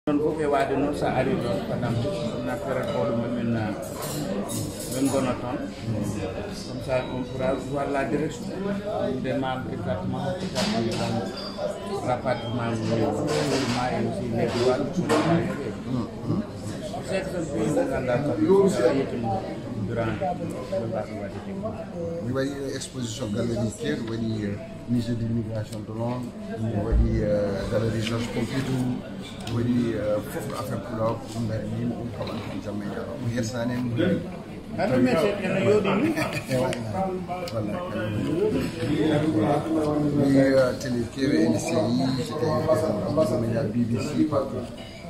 Non fof e waade noon so ari ɗon padam na période oɗo min gona toon comme ça on pourra voir la direction des membres exactement rapatriement ma et aussi les douanes pour c'est que c'est un pays durant mi waɗi exposition galerie Kelle waɗi musée de l'immigration de Londres waɗi galerie Georges Pompidou waɗi fof ɗo affaire pulaar ɗum dari ni ɗum kaɓan tan jamma jaro mi yersani en hande men ene yooɗi ni mi télé kewe ene série c'était média BBC partout.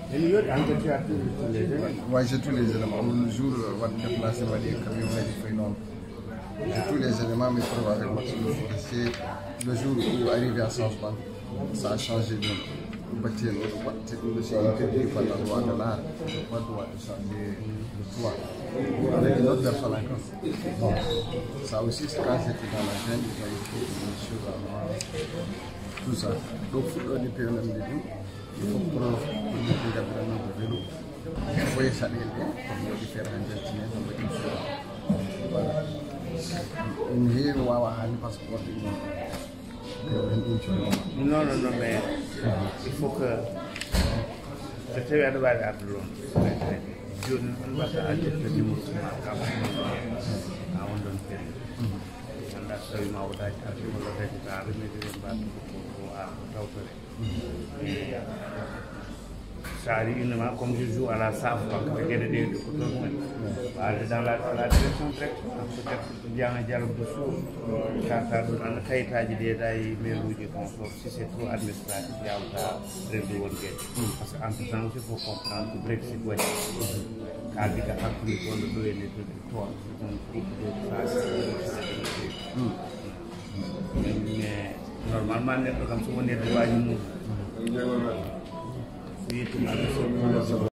Ouais, j'ai tous les éléments. Le jour où on va déplacer, on va dire camion j'ai tous les éléments, mais pour avec Maxime Le Forestier, le jour où arrivé à Southbank, ça a changé de bâtir le c'est interdit par la loi de l'art, pas le droit de changer le toit. Avec une autre personne encore. Bon, ça aussi, c'est quand j'étais dans la chaîne, il y a écrit des choses à moi, tout ça. Donc, il faut que les même tout. Il faut prendre le gouvernement de vélo. Il faut y saluer comme le différent gentlemen dans le pays. Voilà. Une vie, on va avoir un passeport. Non, mais il faut que je te vais devoir à Londres. Je ne vais pas aller le dimanche à on donne faire. On a seulement au Daït à ça arrive uniquement comme je joue à la SAF, dans la direction directe, peut-être qu'il y a un dialogue de sourds, si c'est trop administratif, il y a un réseau. Parce qu'entre-temps, il faut comprendre que le Brexit, mais normalement, comme si on est